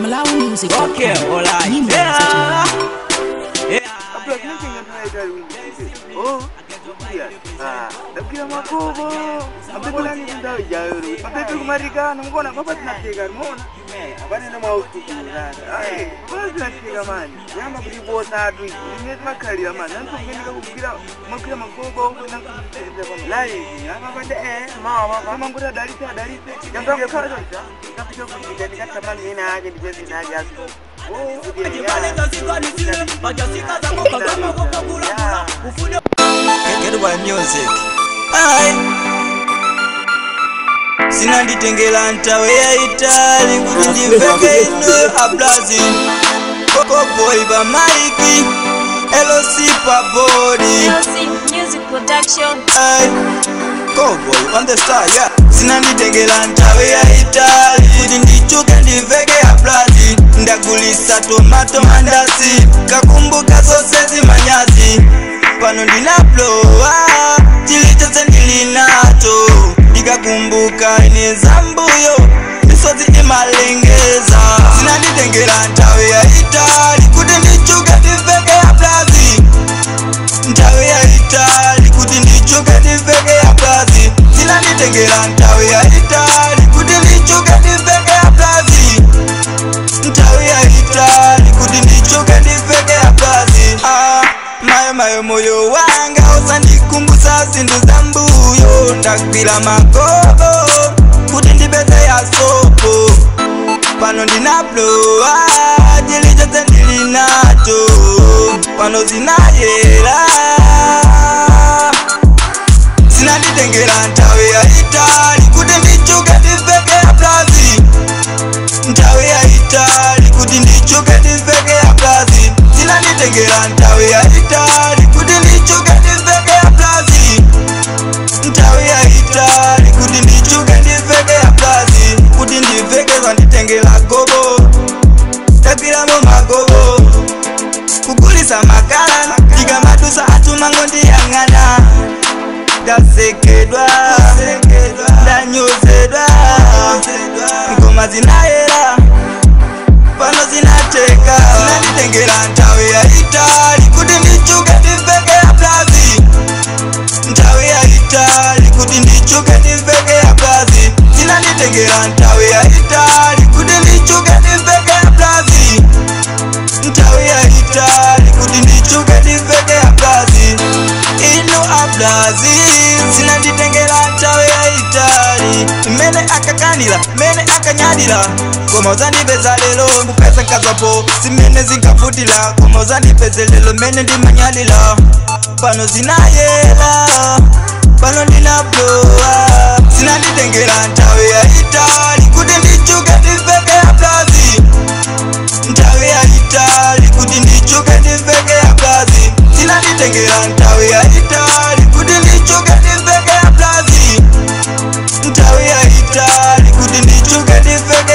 Malawi music. Okay, alright. Oh, iya. Dah kira makobo. Apa pula ni kita jauh. Apa tu kemarikan? Mungkin nak apa nak cakap? Mohon. Apa ni nama aku? Apa nak cakap man? Yang mau beri bos adu. Ini semua kali man. Nanti mungkin kita kira makobo nak cakap lain. Apa benda Mau. Memang kita dari. Yang tak kau tu. Tapi kau jadi kan teman ni nak jadi saja. Get my music. Aye. Sina nditengela ntawe ya Itali kuti ndiveke ino a Brazil. Koko boy ba Mikey, LOC pa body. LOC music production. Aye. Koko boy on the star, yeah. Sina nditengela ntawe ya Itali kuti ndichuke ndiveke a Brazil. Ndagulisa tomato mandasi, kakumbuka sosezi manyazi. Pano ndinaploa, chilichose ndilinacho. Ndikakumbuka ine zambuyo, misozi imalengeza. Sina nditengela ntawe ya Itali kuti ndichuke ndiveke ya Brazil. Ntawe ya Itali kuti ndichuke ndiveke ya Brazil. Sina nditengela ntawe ya Itali kuti ndichuke ndiveke ya Brazil. Ntawe ya Itali kuti ndichuke ndiveke ya Brazil. Mayo moyo wanga usandikumbusa zindu zambuyo. Ndagwira makobo kuti ndipeze ya sopo. Pano ndinaploa, chilichose ndilinacho. Pano zinayela. Sina nditengela ntawe ya Itali kuti ndichuke ndiveke ya Brazil. Ntawe ya Itali kuti ndichuke ndiveke ya Brazil. Sina nditengela ntawe ya Itali kuti ndichuke ndiveke ya Brazil. Ntawe ya Itali kuti ndichuke ndiveke ya Brazil. Kuti ndiveke nditengela gobo. Ndagwiramo magobo. Kugulisa makala ndikamadusa atumango ndiyang'ana. Ndasekedwa, ndanyozedwa. Ngoma zinayela, pano zinateka. Sina nditengela ntawe ya Itali kuti ndichuke ndiveke ya Brazil. Ntawe ya Itali kuti ndichuke ndiveke ya Brazil. Sina nditengela ntawe ya Itali kuti ndichuke ndiveke ya Brazil. Ntawe ya Itali kuti ndichuke ndiveke ya Brazil. Ino a Brazil. Sina nditengela ntawe ya Itali. Mene akakanila, mene akanyadila. Koma uzandipeza lelo, kupesa nkazwapo. Simene zinkafutila, koma uzandipeze lelo. Mene ndimanyalila, pano zinayela. Pano ndinaploa. Sina nditengela ntawe ya Itali kuti ndichuke ndiveke ya Brazil. Ntawe ya Itali kuti ndichuke ndiveke ya Brazil. Sina nditengela ntawe ya Itali kuti ndichuke ndiveke ya Brazil. Ntawe ya Itali kuti ndichuke ndiveke